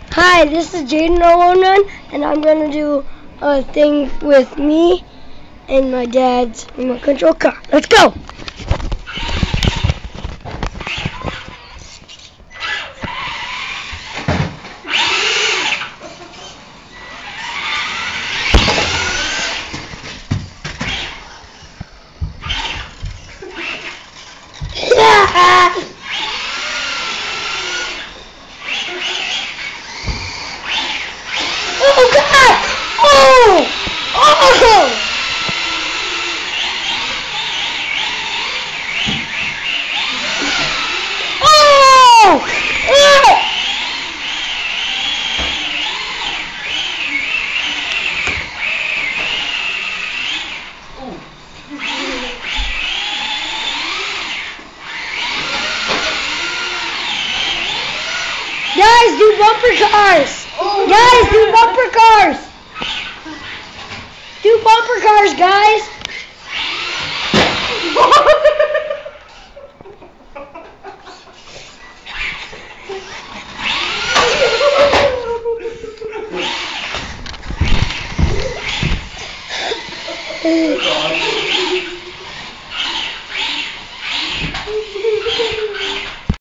Hi, this is Jaden011, and I'm going to do a thing with me and my dad's remote control car. Let's go! Oh God! Oh! Oh! Oh! Oh! Guys, do bumper cars! Guys, do bumper cars! Do bumper cars, guys!